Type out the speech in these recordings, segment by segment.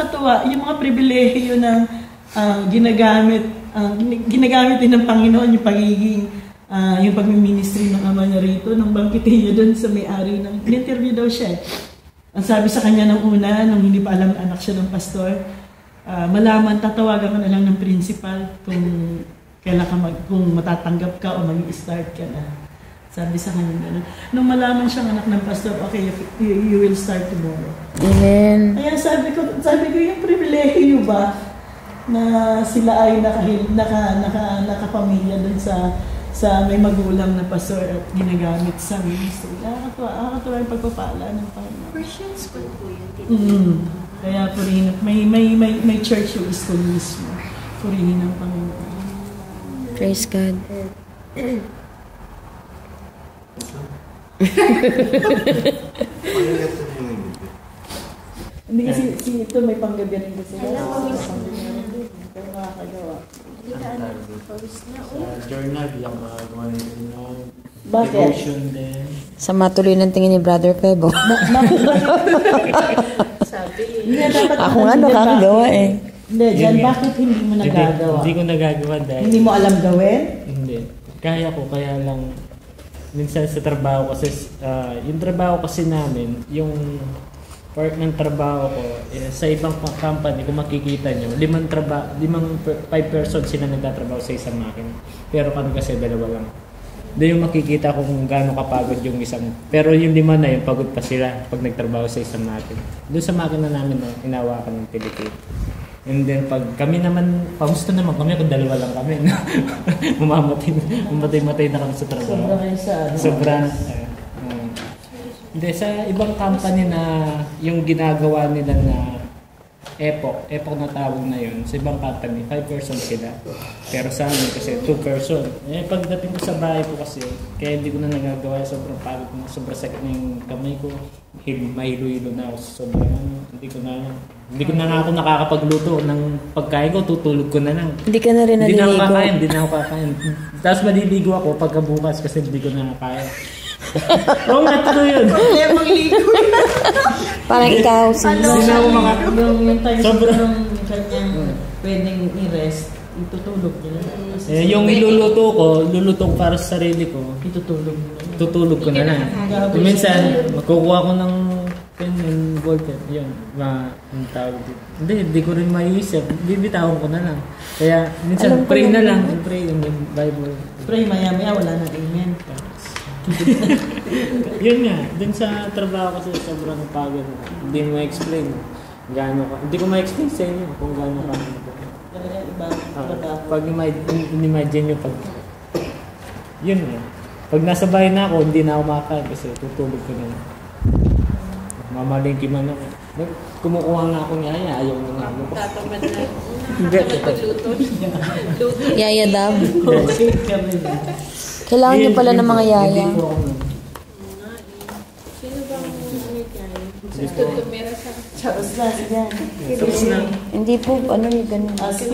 nakakatuwa yung mga pribilehiyo na ginagamit din ng Panginoon yung pagiging yung pagmi-ministry ng ama niya rito nung bangkitin niya doon sa may-ari ng in-interview daw siya. Ang sabi sa kanya nung una, nung hindi pa alam anak siya ng pastor, malaman, tatawagan ka na lang ng principal kung kailan ka kung matatanggap ka o mag-start ka na. Sabi sa kanya gano'n. Nung malaman siyang anak ng pastor, okay, you will start tomorrow. Amen. Kaya sabi ko yung pribilehiyo ba na sila ay nakapamilya dun sa may magulang na pastor at ginagamit sa ministry. Nakakatuwa yung pagpapala ng Panginoon. Christian school po yun. Kaya purihin, may church yung school mismo. Purihin ng Panginoon. Praise God. Hindi kasi ito may panggabi rin kasi. Pero nakakagawa. Sa journal, yung magawa nito Bakit? din. Sa matuloy ng tingin ni Brother Pebo. Ako nga nakakagawa eh. Hindi, Jan, bakit hindi mo nagagawa? Hindi ko nagagawa dahil... Hindi mo alam gawin? Hindi. Kaya lang minsan sa trabaho kasi, yung trabaho kasi namin, yung part ng trabaho ko, sa ibang company, kung makikita nyo, 5 persons sila nagtatrabaho sa isang makina. Pero kami kasi 2 lang. Doon yung makikita kung gaano kapagod yung isang. Pero yung 5 na yun, pagod pa sila pag nagtrabaho sa isang makina. Doon sa makina namin, inawakan ng Pilipino. And then pag kami naman, pamusta naman kami, kung 2 lang kami. Mamatay na kami sa trabaho. Sobra kayo sa ano? Sobra. Hindi, sa ibang company na yung ginagawa nila na Epoch na tawag na yun, sa ibang company, 5 persons sila. Pero sa amin kasi 2 person. Pagdating ko sa bahay po kasi, kaya hindi ko na nagagawa, sobrang pagod na, sobrang sakit na yung kamay ko, mahilo-hilo na ako, sobrang hindi ko na ako nakakapagluto ng pagkain ko, tutulog ko na lang. Hindi ka na rin naliligo. Hindi na ako kakain. Tapos maliligo ako pagkabukas kasi hindi ko na kaya. Oo nga, totoo yun. Parang ikaw, Yung time Sobrang ng kanyang pwedeng i-rest, itutulog nila. Yung luluto ko para sa sarili ko, tutulog ko na lang. Minsan, makukuha ko ng pen and ballpen. Yun, ang tawag dito. Hindi ko rin maiisip. Bibitawan ko na lang. Kaya, minsan, pray na lang. Pray yung Bible. Pray, maya-maya, wala na amen. Yun nga, dun sa trabaho kasi sobrang pagod. Hindi mo explain gaano ka. Hindi ko ma-explain sa inyo kung gaano ka. Talaga iba trabaho. Pag imagine nyo yun nga. Pag nasa bahay na ako, hindi na ako makakain kasi tutulog ko na. Mamalingki man ako. Kumukuha nga ako niya, ayaw ng amo ko. Tatamad na. Hindi. Yaya daw. Okay kami. Kailangan niyo pala ng mga yaya. Sino bang tutumira sa Tapos na, sige. Tapos na. Hindi po, ano yung ganun.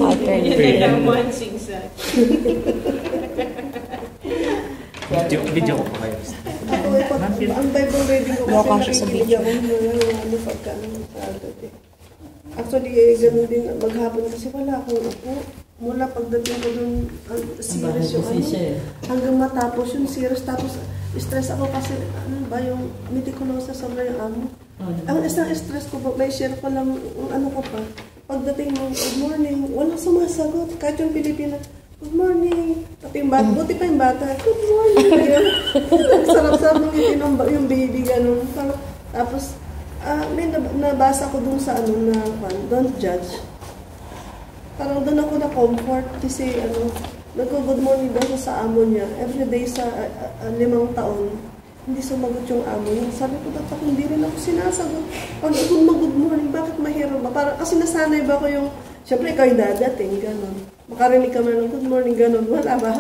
Video ko pa kayo. Ang Bible reading ko Mukha kasi siya sa nakikinig ako ano pagka actually, ganun din, maghapon kasi wala akong upo. Mula pagdating ko dun, serious yung hanggang matapos yung serious. Tapos, stress ako kasi, yung meticulous sa sobra yung amo. Ang isang stress ko, may share ko lang, ko pa. Pagdating mo, good morning, walang sumasagot. Kahit yung Pilipina, good morning. Tapos yung bata, buti pa yung bata, good morning. Sarap-sarap nung yung baby, ganun. Tapos, may nabasa ko dun sa don't judge. Parang doon ako na-comfort kasi nagko-good morning daw sa amo niya. Every day sa 5 taon, hindi sumagot yung amo niya. Sabi ko, dapat hindi rin ako sinasagot. Pag ako mag-good morning, bakit mahirap ba? Parang kasi nasanay ba ko yung, syempre ikaw yung dadating, gano'n. Makarinig ka man ng good morning, gano'n. Wala ba?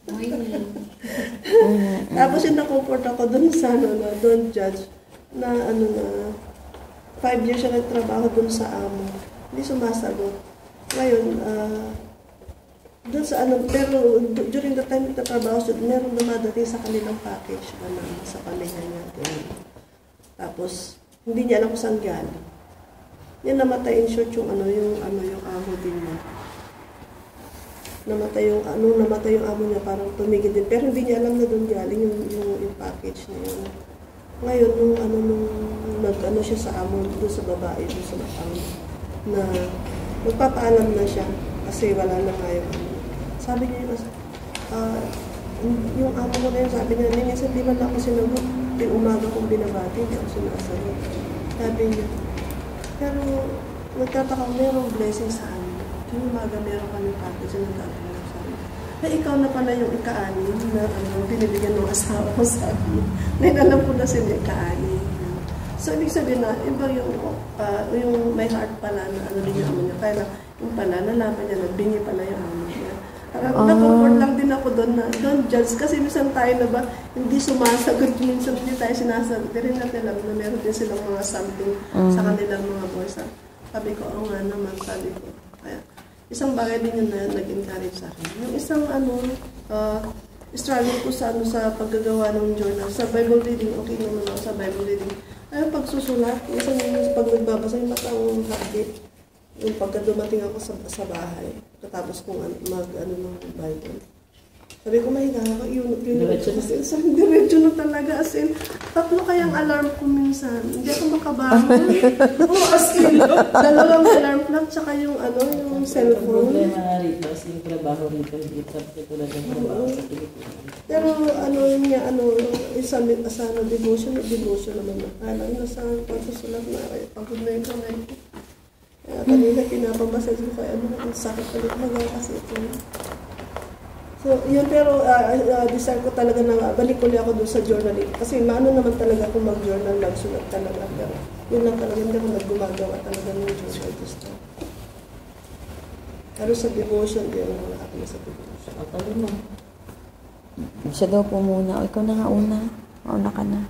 Tapos yung na-comfort ako doon sa don't judge. Na 5 years siya nagtrabaho doon sa amo. Hindi sumasagot. Ngayon, doon sa pero during the time nagtatrabaho siya, meron dumadating sa kanilang package sa pamilya niya. Tapos, hindi niya alam kung saan galing. Yan namatay in short yung yung amo din niya. Namatay yung amo niya, parang tumigil din. Pero hindi niya alam na doon galing yung package niya yun. Ngayon, nung nag-ano siya sa amo, doon sa babae, doon sa amo, na magpapaalam na siya kasi wala na nga yung ano. Sabi niya yung amo ko na yun, sabi niya, minsan di man ako sinagot, yung umaga kong binabati, hindi ako sinasagot. Sabi niya, pero nagtataka ko, mayroong blessing sa amin. Yung umaga meron kami package na nagtatawag sa amin. Na ikaw na pala yung ika-anim na binibigyan ng asawa ko sa amin. Ngayon alam ko na sila ika-anim. So, ibig sabihin na, iba yung may heart pala na din yung amo niya. Kaya yung pala, nalaman niya, nagbingi pala yung amo niya. Nag-forward lang din ako doon na, don't judge. Kasi minsan tayo na ba, hindi sumasagot. Minsan hindi tayo sinasagot. Pero rin natin alam na meron din silang mga something sa kanilang mga boys. Sabi ko, nga naman, sabi ko. Kaya, isang bagay din yun na nag-encourage sa akin. Yung isang struggle ko sa paggagawa ng journal. Sa Bible reading, okay naman ako sa Bible reading. Ay, pagsusulat, isang pag nagbabasa yung matang hakit, yung pagka dumating ako sa bahay, katapos kong ng Bible. Sabi ko, mahiga ako, yun. Diretso na talaga, as in, 3 kayang alarm ko minsan. Hindi ako makabangon. As in, 2 alarm clock, tsaka yung cellphone. Problema rito, yung trabaho rito, hindi talaga trabaho sa Pilipinas. Pero sa devotion naman na. Kaya nasa pagsusulat na, pagod na yung kamay ko. Kaya kanina pinapamassage ko kaya ang sakit ulit kasi ito. So, yun, pero desire ko talaga na balik ulit ako doon sa journaling. Kasi maano naman talaga kung mag-journal, magsulat talaga. Pero yun lang talaga, hindi ako naggumagawa talaga ng journal this time. Pero sa devotion, di ako ako na sa devotion. Ako mo. Siya daw po muna. O, ikaw na nga una. Mauna ka na.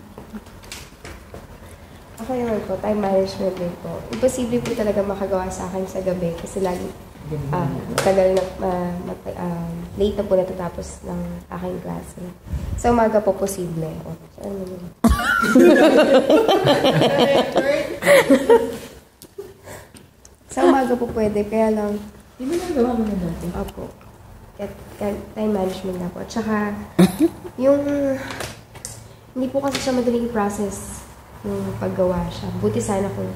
Ako naman po, time management din po. Imposible po talaga makagawa sa akin sa gabi kasi lagi tagal na late na po natatapos ng aking klase. Sa umaga po posible. Saan mo yun? Sa umaga po pwede, kaya lang Hindi mo nagawa mo na dati? Opo. Time management na po. At saka, yung hindi po kasi siya madaling i-process yung paggawa siya. Buti sana kung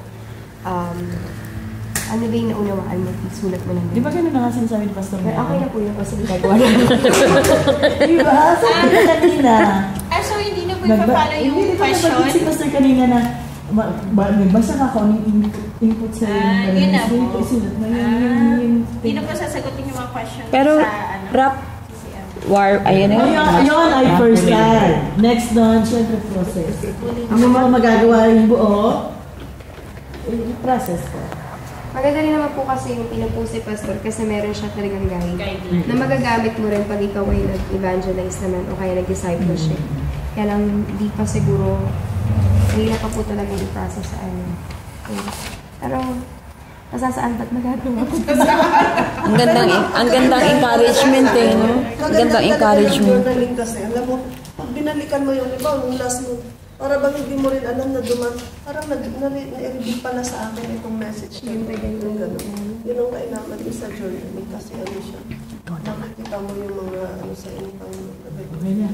ano ba yung naunawaan mo, isulat mo lang. Di ba ganun na nga sinasabi ni Pastor Pero Mel? okay na po yun kasi ginagawa na. Di ba? Sabi na kanina. So hindi na po ipapala yung question? Hindi si Pastor kanina na may basa ka kung anong input sa yun na po. Hindi na po sasagutin yung mga question Pero, rap, ayun na yun. Yun ay first time. Next doon, syempre process. Ang mga magagawa yung buo, process ko. Maganda rin naman po kasi yung pinupost ni Pastor kasi meron siya talagang guide na magagamit mo rin pag ikaw ay nag-evangelize naman o kaya nag-discipleship. Kaya lang di pa siguro mahirap pa po talaga yung process sa ano. Pero masasaan ba't magagawa ko? Ang gandang encouragement eh, no? Ang gandang encouragement. Journaling kasi, alam mo, pag binalikan mo yung iba, yung last mo, para bang hindi mo rin alam na parang na-reveal pala sa akin itong message na yung gano'n. Yun ang kailangan din sa journaling kasi ano siya. Nakikita mo yung mga sa inyong Okay na.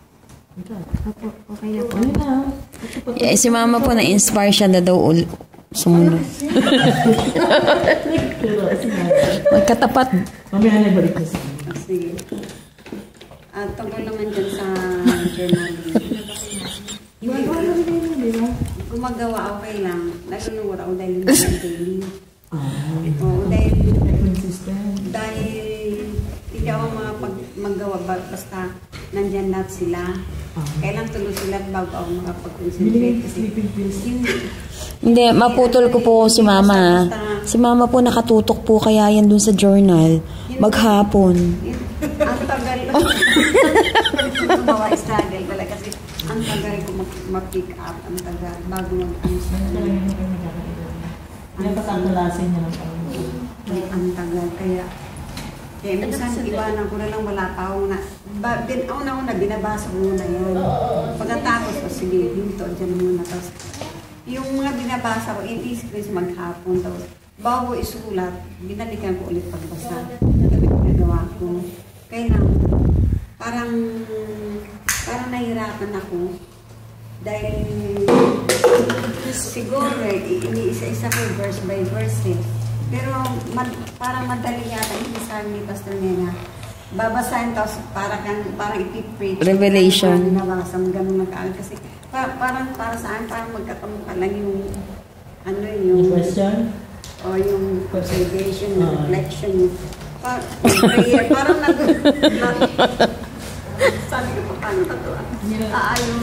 Okay na po. Okay na. Si mama po na-inspire siya na daw sumunod. Magkatapat. Mamaya na balik ko sa inyo. Sige. Tungkol naman dyan sa journaling. Gumagawa okay lang. Nagulungan ako dahil hindi daily. Oo, dahil hindi ako maggawa basta nandyan lahat sila. Kailan tuloy sila bago ako makapag-concentrate. Hindi, maputol ko po si mama. Si mama po nakatutok po kaya yan dun sa journal. Maghapon. Ang tagal. Gumawa struggle talaga kasi ang tagal ko mag-pick up. Ang tagal bago mag-answer. Napakakalasin niya ng Panginoon. Ang tagal. Kaya minsan iwanan ko na lang wala pa akong una binabasa ko muna yun. Pagkatapos ko, sige, dito, dyan muna. Tapos, yung mga binabasa ko, in-script maghapon. Tapos, bago isulat, binalikan ko ulit pagbasa. Nagawa ko. Kaya lang, parang nahirapan ako. Dahil, siguro, iniisa-isa ko verse by verse eh. Pero, parang madali yata, hindi sabi ni Pastor Nena, babasahin tapos parang ipipreach. Revelation. Nabasa mo ganun mag-aaral. Kasi parang para saan, parang magkakamukha lang yung yung question? O yung observation, reflection. Prayer, parang sabi ko pa, paano pa ito? Aayos.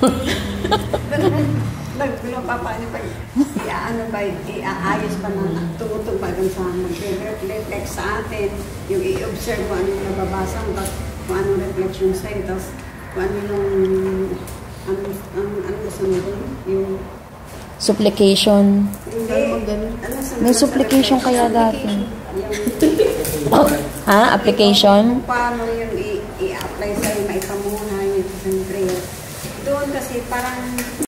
Nagpilong pa paano pa, iaayos pa na tumutog ba dun sa mag-reflect sa atin, yung i-observe kung ano yung nababasa mo, tapos kung anong reflection sa'yo, tapos kung ano yung, ano gusto mo dun, yung Supplication. hindi, May supplication kaya dati. Ha? Application? Kung paano yung i-apply sa'yo, maipamuhay yung prayer. Doon kasi parang